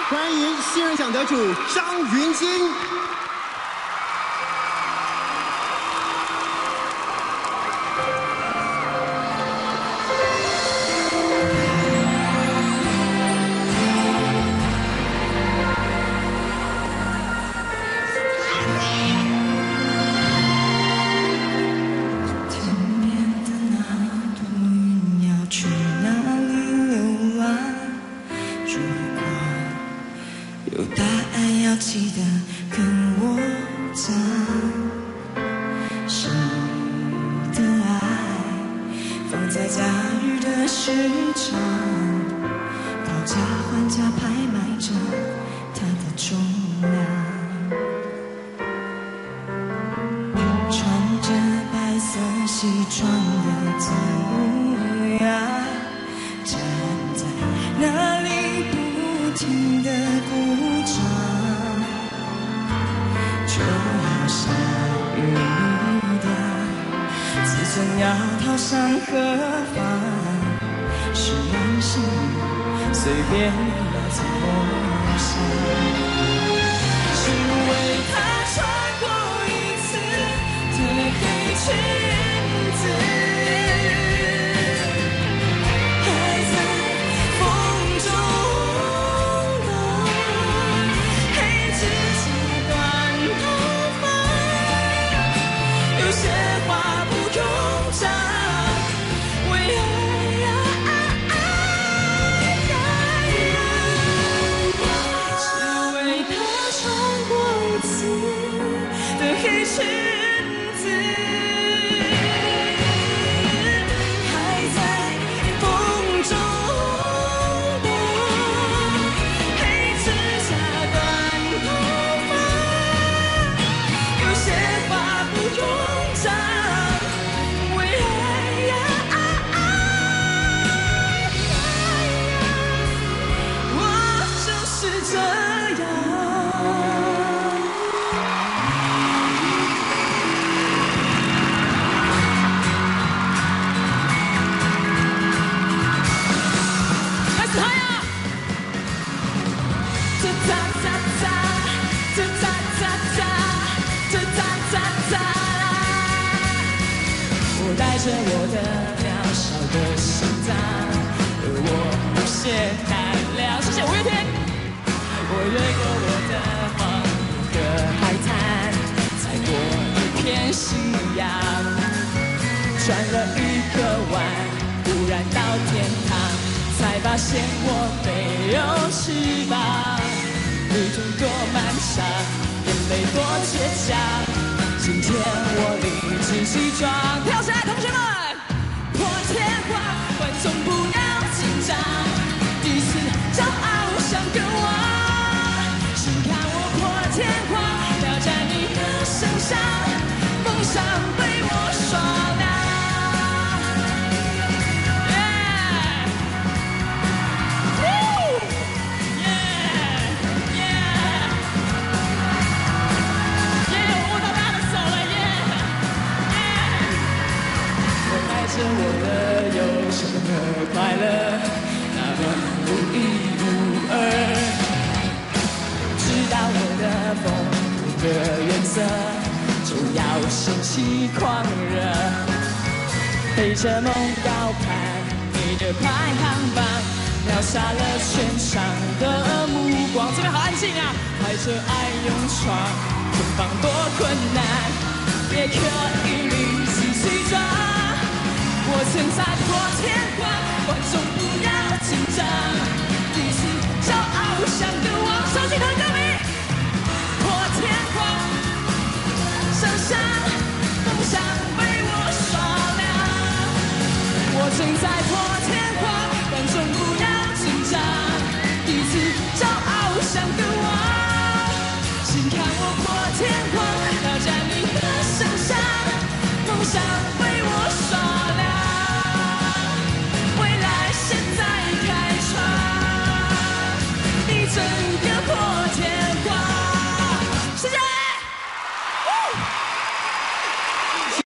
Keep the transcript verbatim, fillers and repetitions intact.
欢迎新人奖得主张芸京。 有答案要记得跟我讲，是你的爱放在假日的市场，讨价还价拍卖着它的重量。穿着白色西装的模样，站在那里不停地鼓掌，就好像雨的自尊要逃向何方？是让心随便的怎么想？只为他穿过一次的黑裙子。 黑裙子还在风中的黑指甲、短头发，有些话不用讲，为爱呀，我就是这样。 带着我的渺小的心脏，而我无限胆量。谢谢五月天。我越过我的黄河海滩，踩过一片夕阳，转了一个弯，忽然到天堂，才发现我没有翅膀。旅途多漫长，眼泪多倔强。 今天我理直气壮跳下来，同学们，破天荒，观众不要紧张，第一次骄傲像个王，请看我破天荒跳在你的身上，梦想被我刷亮。我的忧伤和快乐，那么独一无二。知道我的风格的原则，就要掀起狂热。陪着梦高攀，你的排行榜，秒杀了全场的目光。这边好安静啊！排着爱勇闯，前方多困难，也可以理直气壮。 我曾在破天荒，观众不要紧张，第一次骄傲像个王，手机头歌迷，破天荒，想象梦想被我刷亮。我曾在破天荒。